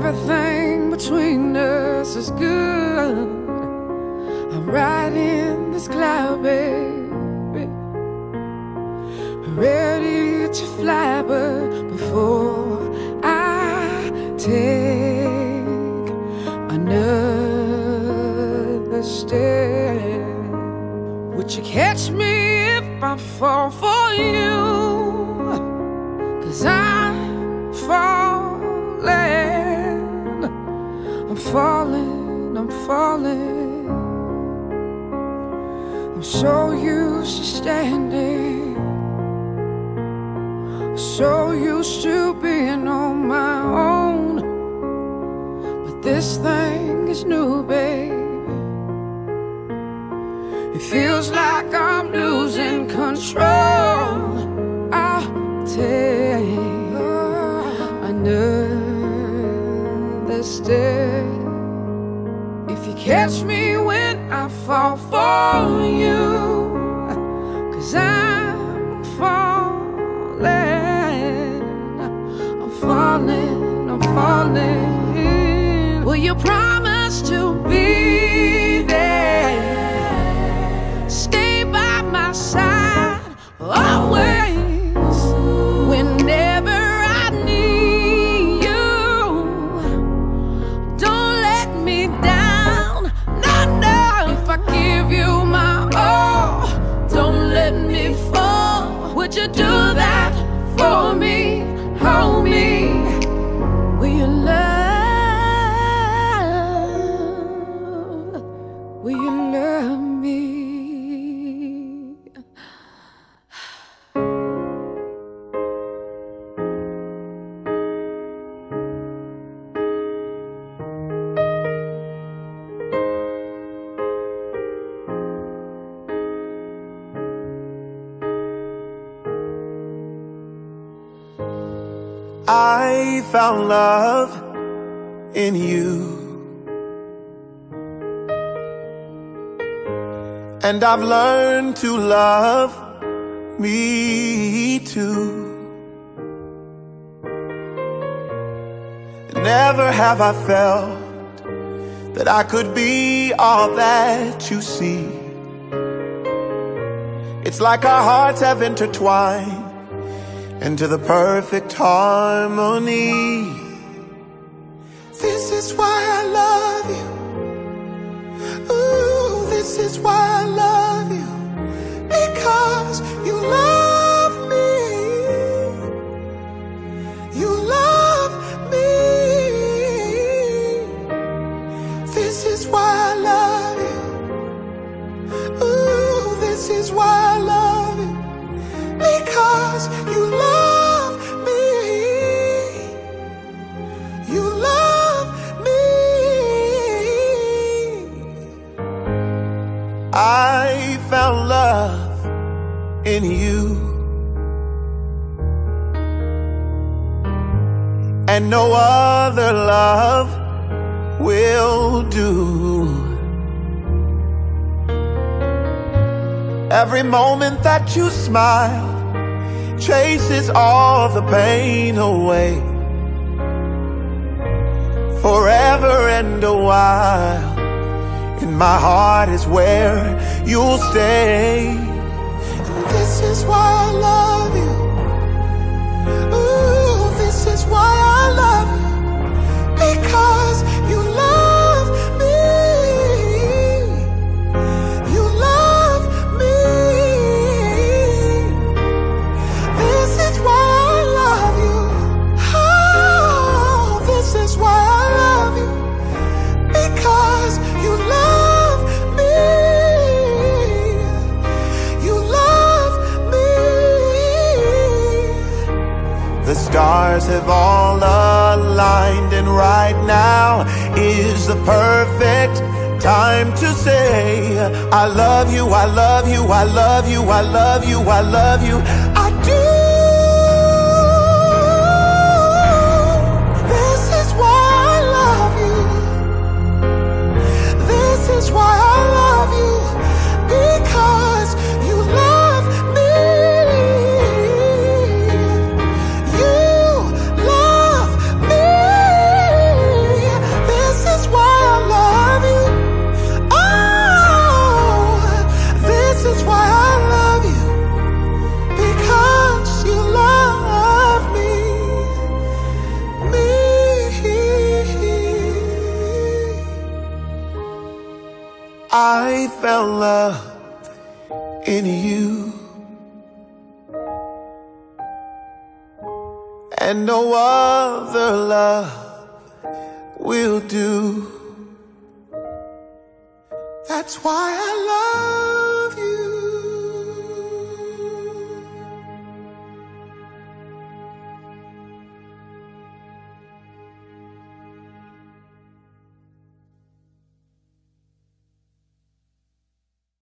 everything between us is good. I'm riding this cloud, baby, ready to fly, but before I take another step, would you catch me if I fall for you? 'Cause I'm falling, I'm falling, I'm falling. I'm so used to standing, so used to being on my own, but this thing is new, baby. It feels like I'm losing control. I'll take another step if you catch me when I fall for you. 'Cause I'm falling, I'm falling, I'm falling. Will you promise to be there, stay by my side always, whenever I need you? Don't let me down, no, no. If I give you my all, don't let me fall. Would you do that for me? Hold me. Will you love? Will you love me? I found love in you, and I've learned to love me too. Never have I felt that I could be all that you see. It's like our hearts have intertwined into the perfect harmony. This is why I love you. Ooh, this is why I love you. Because you love me. You love me. This is why I love you. Ooh, this is why I love you. Because you love me. You love me. I found love in you, and no other love will do. Every moment that you smile chases all the pain away. Forever and a while, in my heart is where you'll stay. And this is why I love you. Ooh, this is why I love you. Because you love me. You love me. This is why I love you. Oh, this is why I love you. Because you love me. You love me. The stars have all aligned, and right now is the perfect time to say I love you, I love you, I love you, I love you, I love you, I do. This is why I love you. This is why I love you. Because you love me. You love me. I found love in you, and no other love will do. That's why I love